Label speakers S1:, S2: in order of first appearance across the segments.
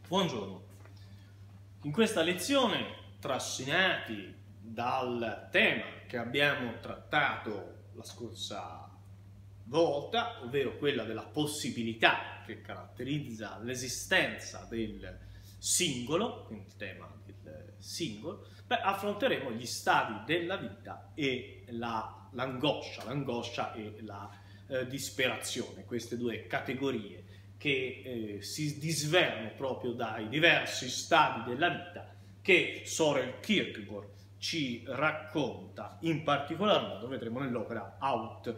S1: Buongiorno. In questa lezione, trascinati dal tema che abbiamo trattato la scorsa volta, ovvero quella della possibilità che caratterizza l'esistenza del singolo, quindi il tema del singolo, affronteremo gli stadi della vita e l'angoscia e la disperazione, queste due categorie che si disvelano proprio dai diversi stadi della vita che Søren Kierkegaard ci racconta, in particolar modo vedremo nell'opera Out.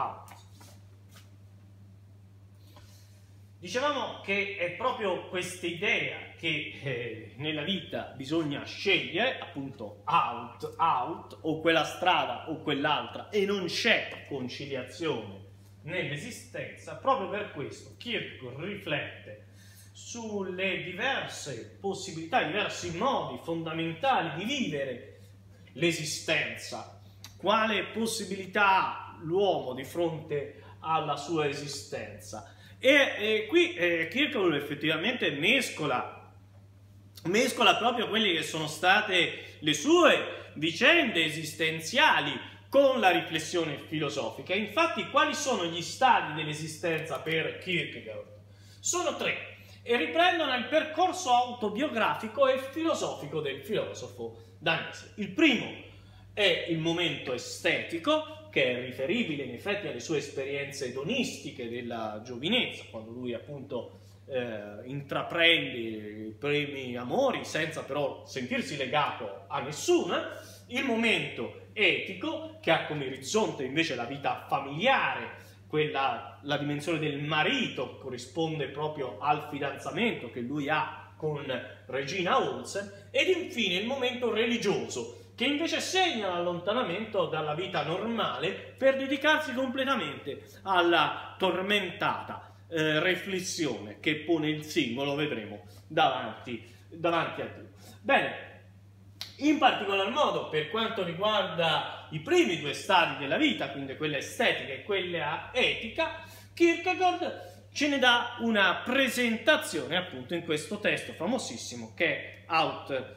S1: Dicevamo che è proprio questa idea che nella vita bisogna scegliere, appunto out, o quella strada o quell'altra, e non c'è conciliazione nell'esistenza. Proprio per questo Kierkegaard riflette sulle diverse possibilità, i diversi modi fondamentali di vivere l'esistenza, quale possibilità ha l'uomo di fronte alla sua esistenza. E qui Kierkegaard effettivamente mescola proprio quelle che sono state le sue vicende esistenziali con la riflessione filosofica. Infatti, quali sono gli stadi dell'esistenza per Kierkegaard? Sono tre e riprendono il percorso autobiografico e filosofico del filosofo danese. Il primo è il momento estetico, che è riferibile in effetti alle sue esperienze edonistiche della giovinezza, quando lui appunto intraprende i primi amori senza però sentirsi legato a nessuna. Il momento etico, che ha come orizzonte invece la vita familiare, la dimensione del marito, che corrisponde proprio al fidanzamento che lui ha con Regina Olsen, ed infine il momento religioso, che invece segna l'allontanamento dalla vita normale per dedicarsi completamente alla tormentata riflessione che pone il singolo, vedremo, davanti a Dio. Bene, in particolar modo per quanto riguarda i primi due stadi della vita, quindi quella estetica e quella etica, Kierkegaard ce ne dà una presentazione appunto in questo testo famosissimo che è Out.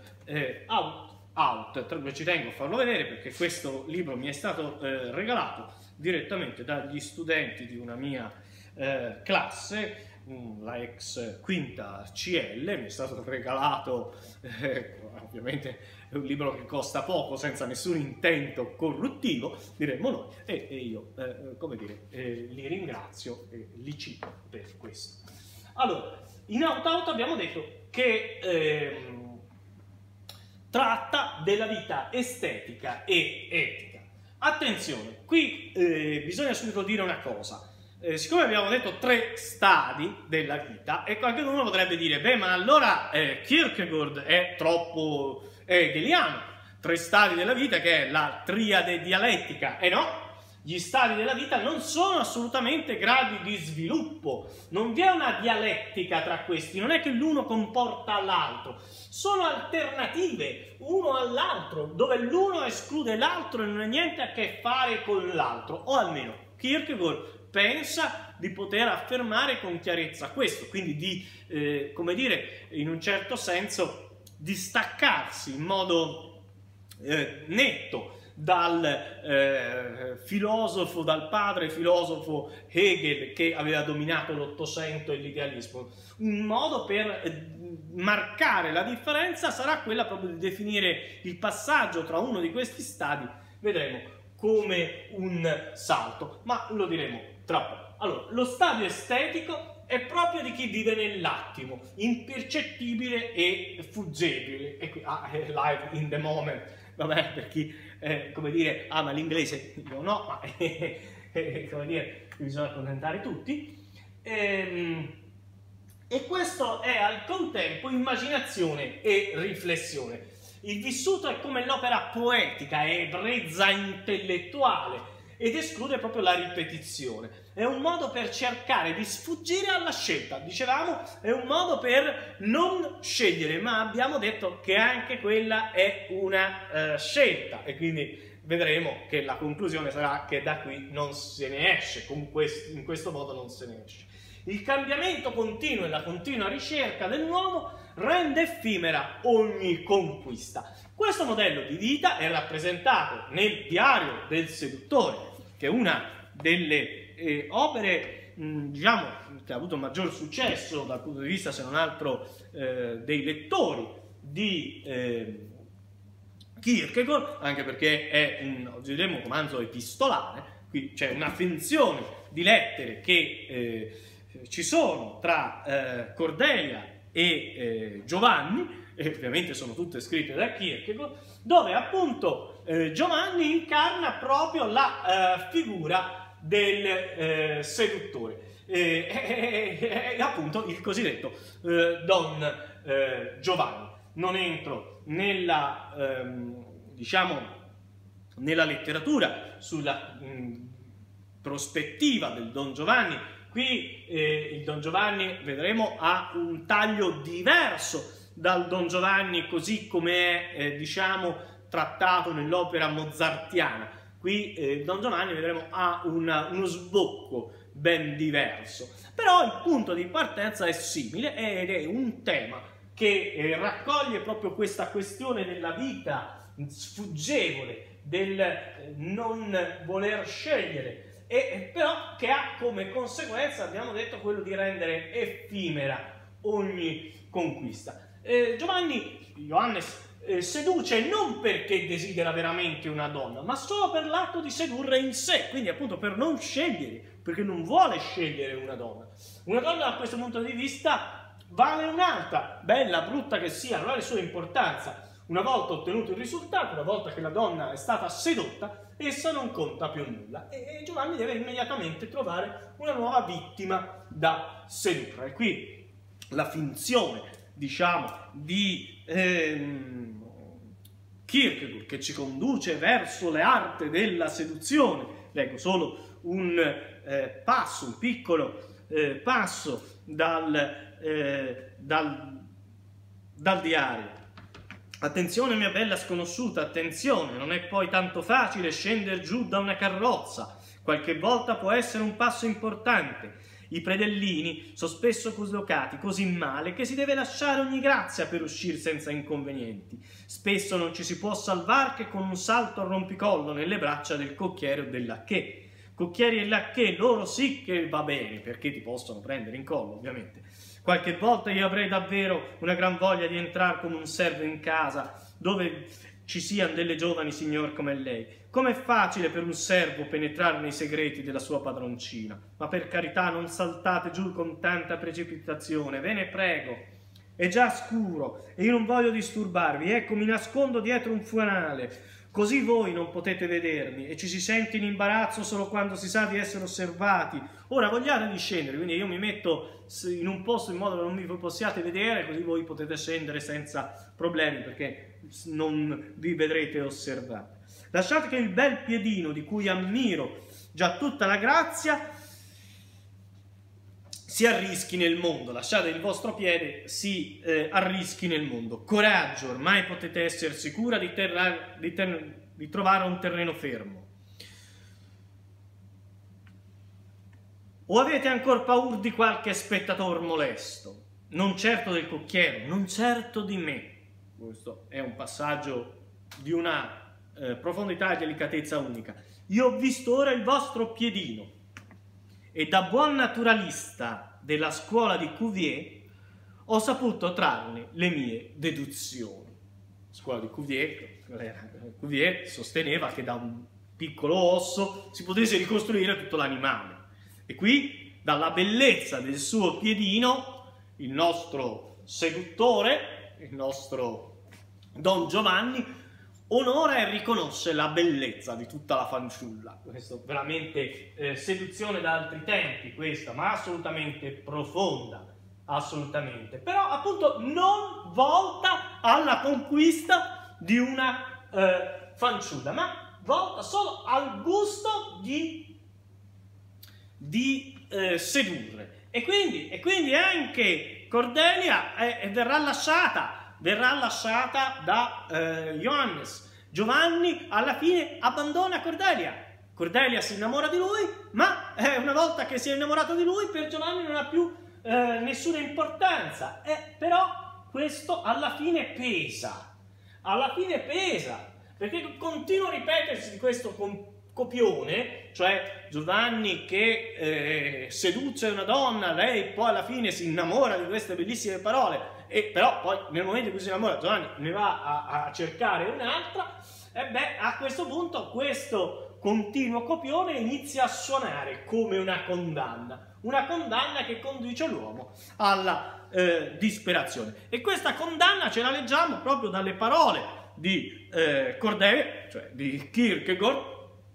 S1: Ci tengo a farlo vedere perché questo libro mi è stato regalato direttamente dagli studenti di una mia classe, la ex quinta CL. Mi è stato regalato, ovviamente è un libro che costa poco, senza nessun intento corruttivo, diremmo noi, e io, come dire, li ringrazio e li cito per questo. Allora, in Out abbiamo detto che tratta della vita estetica e etica. Attenzione, qui bisogna subito dire una cosa. Siccome abbiamo detto tre stadi della vita, e qualcuno potrebbe dire, beh, ma allora Kierkegaard è troppo hegeliano. Tre stadi della vita, che è la triade dialettica, e no, gli stadi della vita non sono assolutamente gradi di sviluppo, non vi è una dialettica tra questi, non è che l'uno comporta l'altro, sono alternative uno all'altro, dove l'uno esclude l'altro e non ha niente a che fare con l'altro, o almeno Kierkegaard pensa di poter affermare con chiarezza questo, quindi di, come dire, in un certo senso distaccarsi in modo netto dal filosofo, dal padre filosofo Hegel, che aveva dominato l'Ottocento e l'idealismo. Un modo per marcare la differenza sarà quella proprio di definire il passaggio tra uno di questi stadi, vedremo, come un salto, ma lo diremo tra poco. Allora, lo stadio estetico è proprio di chi vive nell'attimo, impercettibile e fuggibile, e qui live in the moment, vabbè, per chi come dire ama l'inglese, io no, ma come dire, bisogna accontentare tutti, e questo è al contempo immaginazione e riflessione. Il vissuto è come l'opera poetica, è brezza intellettuale ed esclude proprio la ripetizione. È un modo per cercare di sfuggire alla scelta. Dicevamo, è un modo per non scegliere, ma abbiamo detto che anche quella è una scelta, e quindi vedremo che la conclusione sarà che da qui non se ne esce, in questo modo non se ne esce. Il cambiamento continuo e la continua ricerca del nuovo rende effimera ogni conquista. Questo modello di vita è rappresentato nel Diario del Seduttore, che è una delle opere, diciamo, che ha avuto maggior successo dal punto di vista, se non altro, dei lettori di Kierkegaard, anche perché è un romanzo epistolare. Qui c'è una finzione di lettere che ci sono tra Cordelia e Giovanni, e ovviamente sono tutte scritte da Kierkegaard, dove appunto Giovanni incarna proprio la figura del seduttore, appunto il cosiddetto Don Giovanni. Non entro nella, diciamo, nella letteratura sulla prospettiva del Don Giovanni. Qui il Don Giovanni, vedremo, ha un taglio diverso dal Don Giovanni così come è, diciamo, trattato nell'opera mozartiana. Qui il Don Giovanni, vedremo, ha uno sbocco ben diverso, però il punto di partenza è simile ed è un tema che raccoglie proprio questa questione della vita sfuggevole, del non voler scegliere, e però che ha come conseguenza, abbiamo detto, quello di rendere effimera ogni conquista. Johannes seduce non perché desidera veramente una donna, ma solo per l'atto di sedurre in sé, quindi appunto per non scegliere, perché non vuole scegliere una donna. Una donna, da questo punto di vista, vale un'altra, bella, brutta che sia, non ha la sua importanza. Una volta ottenuto il risultato, una volta che la donna è stata sedotta, essa non conta più nulla e Giovanni deve immediatamente trovare una nuova vittima da sedurre. E qui la finzione, diciamo, di Kierkegaard, che ci conduce verso le arti della seduzione. Leggo solo un passo, un piccolo passo dal diario. Attenzione, mia bella sconosciuta, attenzione, non è poi tanto facile scendere giù da una carrozza. Qualche volta può essere un passo importante. I predellini sono spesso collocati così male che si deve lasciare ogni grazia per uscire senza inconvenienti. Spesso non ci si può salvare che con un salto a rompicollo nelle braccia del cocchiere o del lacchè. Cocchieri e lacchè, loro sì che va bene, perché ti possono prendere in collo, ovviamente. Qualche volta io avrei davvero una gran voglia di entrare come un servo in casa, dove ci siano delle giovani signor come lei. Com'è facile per un servo penetrare nei segreti della sua padroncina. Ma per carità non saltate giù con tanta precipitazione, ve ne prego. È già scuro e io non voglio disturbarvi, ecco mi nascondo dietro un fanale. Così voi non potete vedermi e ci si sente in imbarazzo solo quando si sa di essere osservati. Ora vogliate discendere, quindi io mi metto in un posto in modo che non mi possiate vedere, così voi potete scendere senza problemi perché non vi vedrete osservati. Lasciate che il bel piedino, di cui ammiro già tutta la grazia, si arrischi nel mondo. Lasciate il vostro piede si arrischi nel mondo. Coraggio, ormai potete essere sicura di trovare un terreno fermo. O avete ancora paura di qualche spettatore molesto? Non certo del cocchiere, non certo di me. Questo è un passaggio di una profondità e delicatezza unica. Io ho visto ora il vostro piedino e da buon naturalista della scuola di Cuvier ho saputo trarne le mie deduzioni. La scuola di Cuvier sosteneva che da un piccolo osso si potesse ricostruire tutto l'animale. E qui, dalla bellezza del suo piedino, il nostro seduttore, il nostro Don Giovanni, onora e riconosce la bellezza di tutta la fanciulla. Questo veramente seduzione da altri tempi, questa, ma assolutamente profonda, assolutamente. Però appunto non volta alla conquista di una fanciulla, ma volta solo al gusto di sedurre. E quindi anche Cordelia verrà lasciata da Johannes. Giovanni alla fine abbandona Cordelia Cordelia si innamora di lui, ma una volta che si è innamorato di lui, per Giovanni non ha più nessuna importanza. Però questo alla fine pesa, perché continua a ripetersi di questo copione, cioè Giovanni che seduce una donna, lei poi alla fine si innamora di queste bellissime parole, e però poi nel momento in cui si innamora Giovanni ne va a cercare un'altra. A questo punto questo continuo copione inizia a suonare come una condanna che conduce l'uomo alla disperazione. E questa condanna ce la leggiamo proprio dalle parole di Cordelia, cioè di Kierkegaard,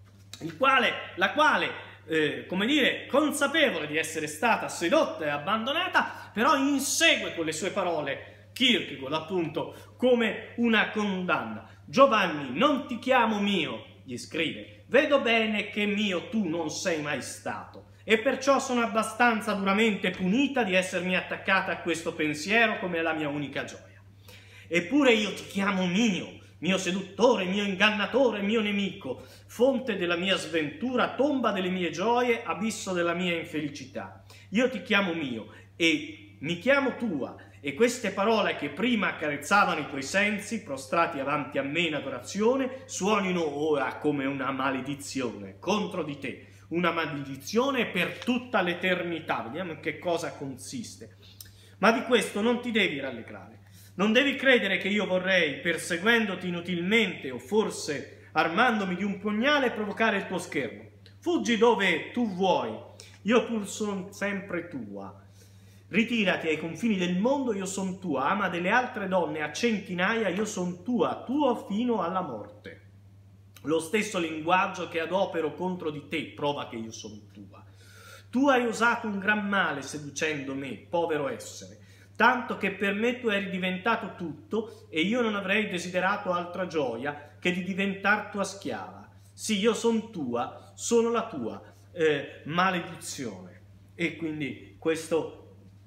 S1: la quale, come dire, consapevole di essere stata sedotta e abbandonata, però insegue con le sue parole Kierkegaard appunto come una condanna. Giovanni, non ti chiamo mio, gli scrive, vedo bene che mio tu non sei mai stato, e perciò sono abbastanza duramente punita di essermi attaccata a questo pensiero come alla mia unica gioia. Eppure io ti chiamo mio seduttore, mio ingannatore, mio nemico, fonte della mia sventura, tomba delle mie gioie, abisso della mia infelicità. Io ti chiamo mio e mi chiamo tua, e queste parole che prima accarezzavano i tuoi sensi, prostrati avanti a me in adorazione, suonino ora come una maledizione contro di te, una maledizione per tutta l'eternità. Vediamo in che cosa consiste. Ma di questo non ti devi rallegrare. Non devi credere che io vorrei, perseguendoti inutilmente o forse armandomi di un pugnale, provocare il tuo scherno. Fuggi dove tu vuoi, io pur sono sempre tua. Ritirati ai confini del mondo, io son tua, ama delle altre donne a centinaia, io son tua, tuo fino alla morte. Lo stesso linguaggio che adopero contro di te prova che io son tua. Tu hai usato un gran male seducendo me, povero essere, tanto che per me tu eri diventato tutto e io non avrei desiderato altra gioia che di diventar tua schiava. Sì, io son tua, sono la tua maledizione. E quindi questo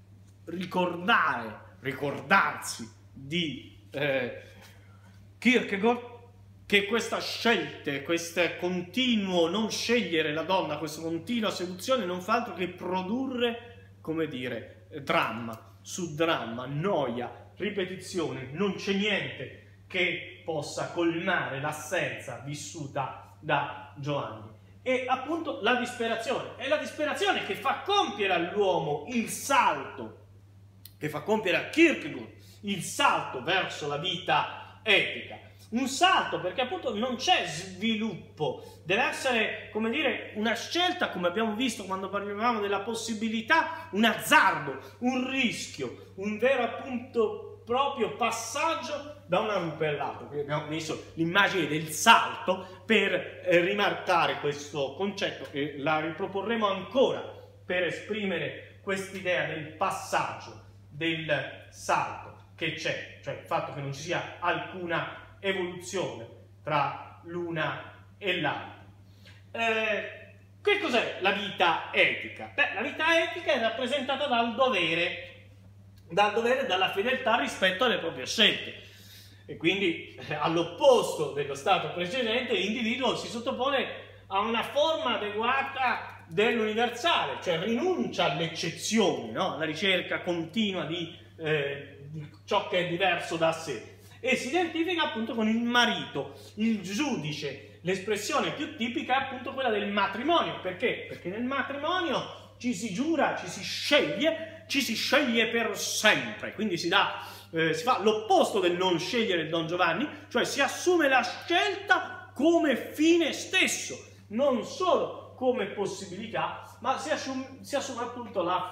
S1: ricordarsi di Kierkegaard, che questa scelta, questo continuo non scegliere la donna, questa continua seduzione non fa altro che produrre, come dire, dramma su dramma, noia, ripetizione. Non c'è niente che possa colmare l'assenza vissuta da Giovanni. E appunto la disperazione, è la disperazione che fa compiere all'uomo il salto, che fa compiere a Kierkegaard il salto verso la vita etica. Un salto perché appunto non c'è sviluppo, deve essere, come dire, una scelta, come abbiamo visto quando parlavamo della possibilità, un azzardo, un rischio, un vero appunto proprio passaggio da una rupe all'altra. Quindi abbiamo messo l'immagine del salto per rimarcare questo concetto, che la riproporremo ancora per esprimere quest'idea del passaggio, del salto che c'è, cioè il fatto che non ci sia alcuna evoluzione tra l'una e l'altra. Che cos'è la vita etica? La vita etica è rappresentata dal dovere e dalla fedeltà rispetto alle proprie scelte. E quindi, all'opposto dello stato precedente, l'individuo si sottopone a una forma adeguata dell'universale, cioè rinuncia alle eccezioni, no? Alla ricerca continua di ciò che è diverso da sé. E si identifica appunto con il marito, il giudice. L'espressione più tipica è appunto quella del matrimonio. Perché? Perché nel matrimonio ci si giura, ci si sceglie per sempre. Quindi si fa l'opposto del non scegliere Don Giovanni, cioè si assume la scelta come fine stesso, non solo come possibilità, ma si assume appunto la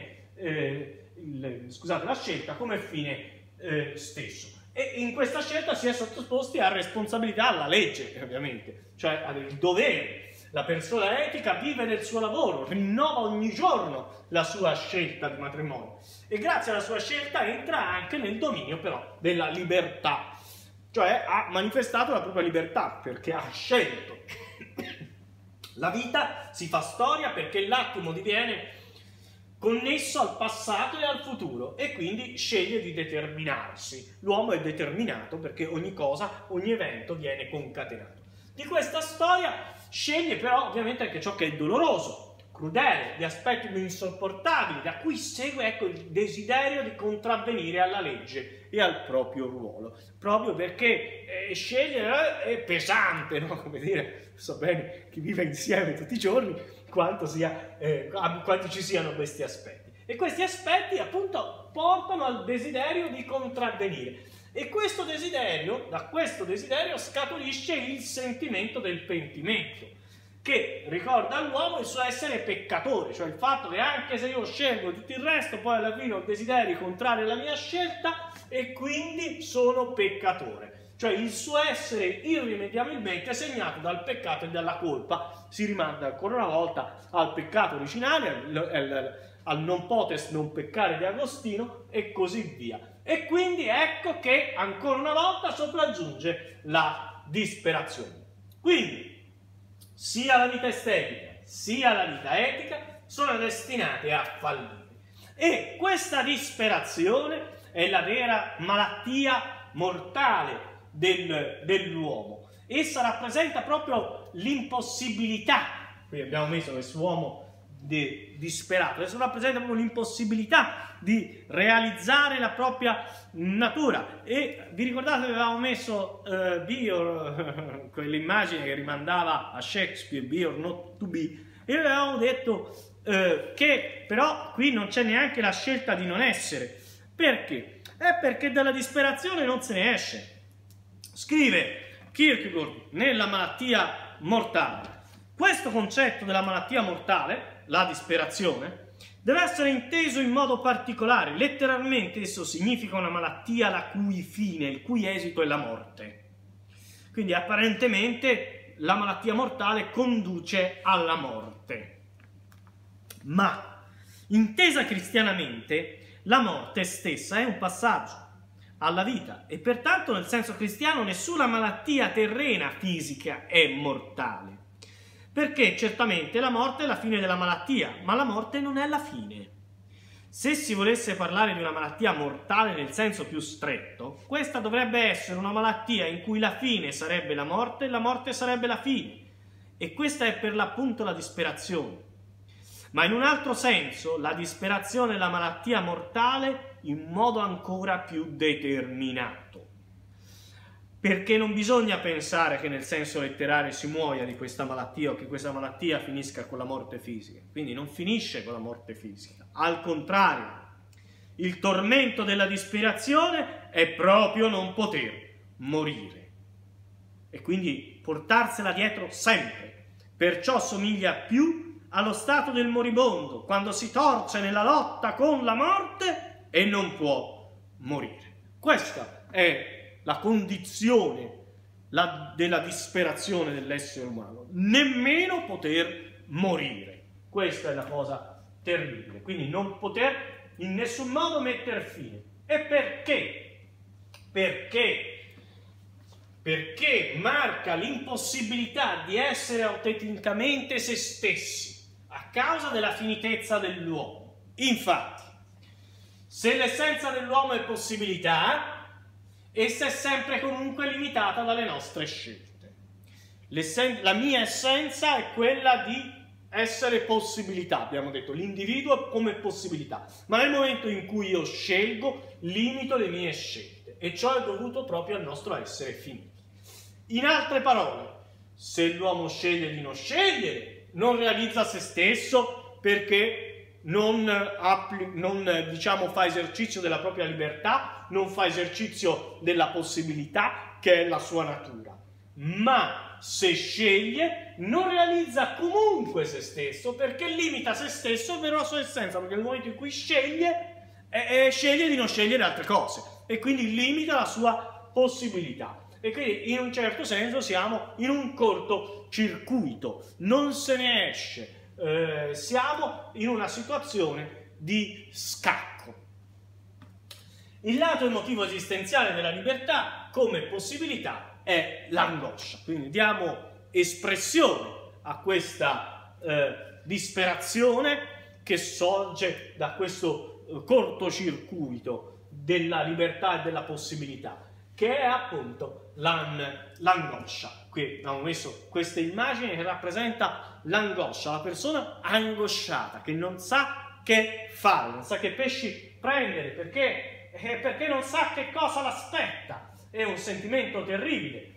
S1: scelta come fine stesso. E in questa scelta si è sottoposti a responsabilità alla legge, ovviamente, cioè al dovere. La persona etica vive del suo lavoro, rinnova ogni giorno la sua scelta di matrimonio e grazie alla sua scelta entra anche nel dominio però della libertà, cioè ha manifestato la propria libertà perché ha scelto. La vita si fa storia perché l'attimo diviene connesso al passato e al futuro e quindi sceglie di determinarsi. L'uomo è determinato perché ogni cosa, ogni evento viene concatenato. Di questa storia sceglie però ovviamente anche ciò che è doloroso, crudele, di aspetti più insopportabili, da cui segue, ecco, il desiderio di contravvenire alla legge e al proprio ruolo, proprio perché scegliere è pesante, no? Come dire, so bene, chi vive insieme tutti i giorni, quanti ci siano questi aspetti. E questi aspetti appunto portano al desiderio di contravvenire. E questo desiderio, da questo desiderio scaturisce il sentimento del pentimento, che ricorda all'uomo il suo essere peccatore, cioè il fatto che anche se io scelgo tutto il resto, poi alla fine ho desideri contrari alla mia scelta e quindi sono peccatore. Cioè il suo essere irrimediabilmente segnato dal peccato e dalla colpa. Si rimanda ancora una volta al peccato originale, al non potest non peccare di Agostino e così via. E quindi ecco che ancora una volta sopraggiunge la disperazione. Quindi sia la vita estetica sia la vita etica sono destinate a fallire. E questa disperazione è la vera malattia mortale dell'uomo. Essa rappresenta proprio l'impossibilità, qui abbiamo messo questo uomo disperato, essa rappresenta proprio l'impossibilità di realizzare la propria natura. E vi ricordate che avevamo messo Be quell'immagine che rimandava a Shakespeare, Be or Not to Be, e avevamo detto che però qui non c'è neanche la scelta di non essere. Perché? È perché dalla disperazione non se ne esce. Scrive Kierkegaard nella Malattia mortale: questo concetto della malattia mortale, la disperazione, deve essere inteso in modo particolare. Letteralmente esso significa una malattia la cui fine, il cui esito è la morte. Quindi apparentemente la malattia mortale conduce alla morte. Ma, intesa cristianamente, la morte stessa è un passaggio alla vita e pertanto nel senso cristiano nessuna malattia terrena fisica è mortale. Perché certamente la morte è la fine della malattia, ma la morte non è la fine. Se si volesse parlare di una malattia mortale nel senso più stretto, questa dovrebbe essere una malattia in cui la fine sarebbe la morte e la morte sarebbe la fine. E questa è per l'appunto la disperazione. Ma in un altro senso, la disperazione è la malattia mortale in modo ancora più determinato. Perché non bisogna pensare che nel senso letterario si muoia di questa malattia o che questa malattia finisca con la morte fisica. Quindi non finisce con la morte fisica. Al contrario, il tormento della disperazione è proprio non poter morire. E quindi portarsela dietro sempre. Perciò somiglia più allo stato del moribondo, quando si torce nella lotta con la morte e non può morire. Questa è la condizione della disperazione dell'essere umano, nemmeno poter morire. Questa è la cosa terribile, quindi non poter in nessun modo mettere fine. E perché? Perché marca l'impossibilità di essere autenticamente se stessi a causa della finitezza dell'uomo. Infatti, se l'essenza dell'uomo è possibilità, essa è sempre comunque limitata dalle nostre scelte. La mia essenza è quella di essere possibilità, abbiamo detto, l'individuo come possibilità, ma nel momento in cui io scelgo, limito le mie scelte, e ciò è dovuto proprio al nostro essere finiti. In altre parole, se l'uomo sceglie di non scegliere, non realizza se stesso perché non fa esercizio della propria libertà, non fa esercizio della possibilità che è la sua natura. Ma se sceglie, non realizza comunque se stesso perché limita se stesso, ovvero la sua essenza, perché nel momento in cui sceglie di non scegliere altre cose e quindi limita la sua possibilità. E quindi in un certo senso siamo in un cortocircuito, non se ne esce, siamo in una situazione di scacco. Il lato emotivo esistenziale della libertà come possibilità è l'angoscia, quindi diamo espressione a questa disperazione che sorge da questo cortocircuito della libertà e della possibilità, che è appunto l'angoscia. qui abbiamo messo questa immagine che rappresenta l'angoscia, la persona angosciata che non sa che fare, non sa che pesci prendere perché non sa che cosa l'aspetta. È un sentimento terribile,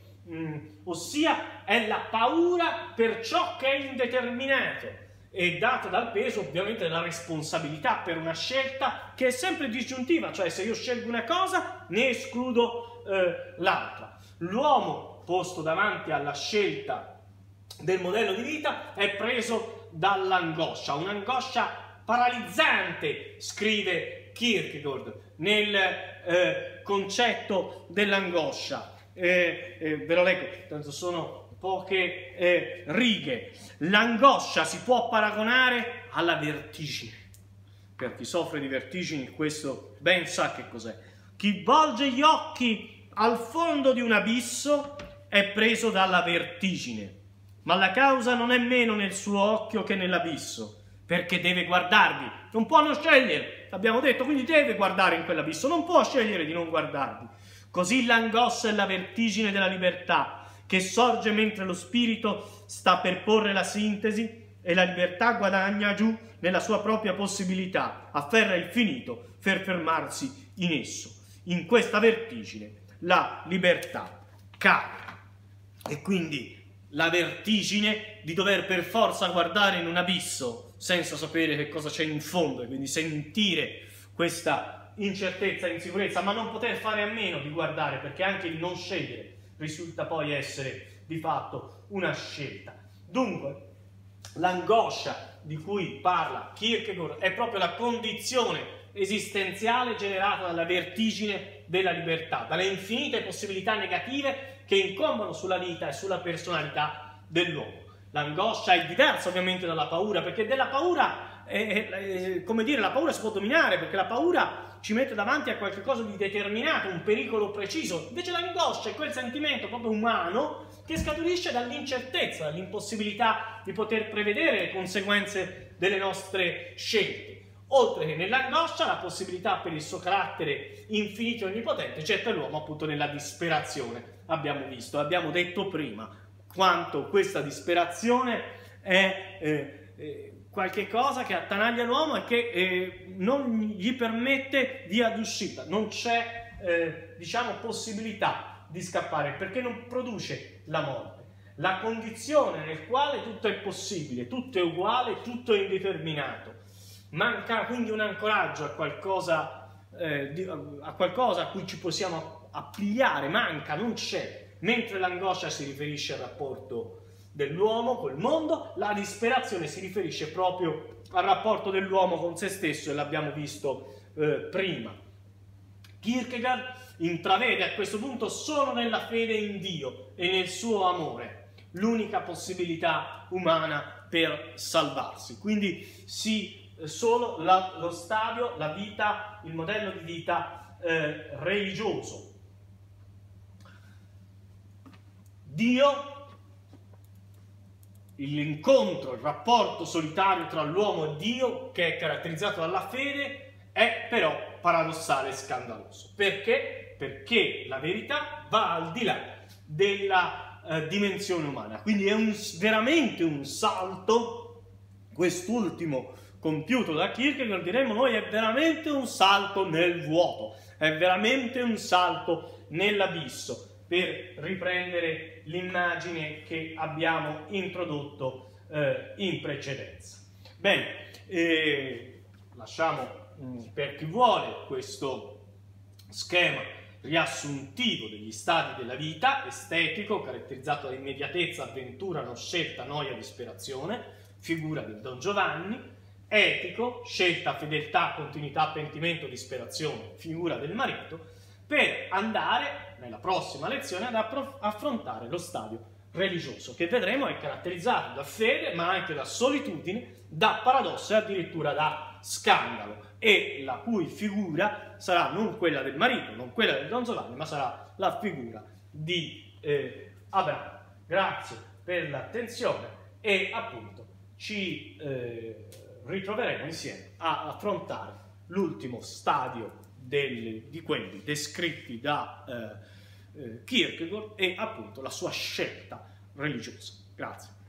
S1: ossia è la paura per ciò che è indeterminato, è data dal peso ovviamente della responsabilità per una scelta che è sempre disgiuntiva, cioè se io scelgo una cosa ne escludo l'altra. L'uomo posto davanti alla scelta del modello di vita è preso dall'angoscia, un'angoscia paralizzante, scrive Kierkegaard nel concetto dell'angoscia. Ve lo leggo, tanto sono poche righe. L'angoscia si può paragonare alla vertigine. Per chi soffre di vertigini questo ben sa che cos'è. Chi volge gli occhi al fondo di un abisso è preso dalla vertigine, ma la causa non è meno nel suo occhio che nell'abisso, perché deve guardarvi, non può non scegliere, abbiamo detto, quindi deve guardare in quell'abisso, non può scegliere di non guardarvi. Così l'angoscia è la vertigine della libertà, che sorge mentre lo spirito sta per porre la sintesi e la libertà guadagna giù nella sua propria possibilità, afferra il finito per fermarsi in esso. In questa vertigine la libertà cade. E quindi la vertigine di dover per forza guardare in un abisso senza sapere che cosa c'è in fondo e quindi sentire questa incertezza e insicurezza, ma non poter fare a meno di guardare, perché anche il non scegliere risulta poi essere di fatto una scelta. Dunque, l'angoscia di cui parla Kierkegaard è proprio la condizione esistenziale generata dalla vertigine della libertà, dalle infinite possibilità negative che incombono sulla vita e sulla personalità dell'uomo. L'angoscia è diversa ovviamente dalla paura, perché della paura, come dire, la paura si può dominare, perché la paura ci mette davanti a qualcosa di determinato, un pericolo preciso. Invece l'angoscia è quel sentimento proprio umano che scaturisce dall'incertezza, dall'impossibilità di poter prevedere le conseguenze delle nostre scelte. Oltre che nell'angoscia, la possibilità per il suo carattere infinito e onnipotente c'è per l'uomo appunto nella disperazione. Abbiamo visto, abbiamo detto prima, quanto questa disperazione è qualche cosa che attanaglia l'uomo e che non gli permette via d'uscita, non c'è diciamo possibilità di scappare, perché non produce la morte. La condizione nel quale tutto è possibile, tutto è uguale, tutto è indeterminato. Manca quindi un ancoraggio a qualcosa a cui ci possiamo appigliare, manca, non c'è. Mentre l'angoscia si riferisce al rapporto dell'uomo col mondo, la disperazione si riferisce proprio al rapporto dell'uomo con se stesso, e l'abbiamo visto prima. Kierkegaard intravede a questo punto solo nella fede in Dio e nel suo amore l'unica possibilità umana per salvarsi. Quindi solo lo stadio, la vita, il modello di vita religioso. Dio, l'incontro, il rapporto solitario tra l'uomo e Dio, che è caratterizzato dalla fede, è però paradossale e scandaloso. Perché? Perché la verità va al di là della dimensione umana. Quindi è veramente un salto, quest'ultimo compiuto da Kierkegaard, diremmo noi, è veramente un salto nel vuoto, è veramente un salto nell'abisso, per riprendere l'immagine che abbiamo introdotto in precedenza. Bene, lasciamo per chi vuole questo schema riassuntivo degli stadi della vita, estetico, caratterizzato da immediatezza, avventura, non scelta, noia, disperazione, figura di Don Giovanni, etico, scelta, fedeltà, continuità, pentimento, disperazione, figura del marito, per andare nella prossima lezione ad affrontare lo stadio religioso, che vedremo è caratterizzato da fede, ma anche da solitudine, da paradosso e addirittura da scandalo, e la cui figura sarà non quella del marito, non quella del Don Giovanni, ma sarà la figura di Abramo. Grazie per l'attenzione e appunto ci ritroveremo insieme a affrontare l'ultimo stadio di quelli descritti da Kierkegaard e appunto la sua scelta religiosa. Grazie.